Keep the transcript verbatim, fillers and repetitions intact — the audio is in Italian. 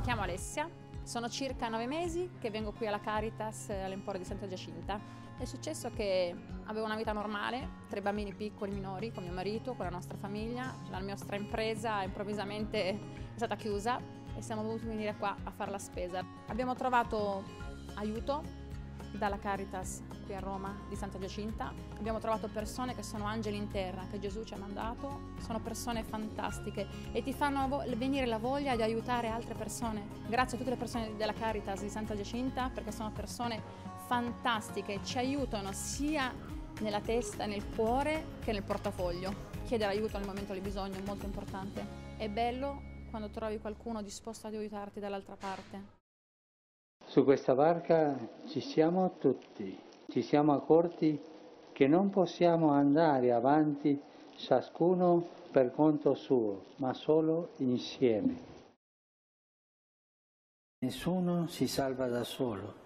chiamo Alessia, sono circa nove mesi che vengo qui alla Caritas all'Emporio di Santa Giacinta. È successo che avevo una vita normale, tre bambini piccoli minori, con mio marito, con la nostra famiglia. La nostra impresa improvvisamente è stata chiusa e siamo dovuti venire qua a fare la spesa. Abbiamo trovato aiuto dalla Caritas qui a Roma di Santa Giacinta. Abbiamo trovato persone che sono angeli in terra, che Gesù ci ha mandato, sono persone fantastiche e ti fanno venire la voglia di aiutare altre persone. Grazie a tutte le persone della Caritas di Santa Giacinta, perché sono persone fantastiche, ci aiutano sia nella testa, nel cuore che nel portafoglio. Chiedere aiuto nel momento del bisogno è molto importante. È bello quando trovi qualcuno disposto ad aiutarti dall'altra parte. Su questa barca ci siamo tutti, ci siamo accorti che non possiamo andare avanti ciascuno per conto suo, ma solo insieme. Nessuno si salva da solo.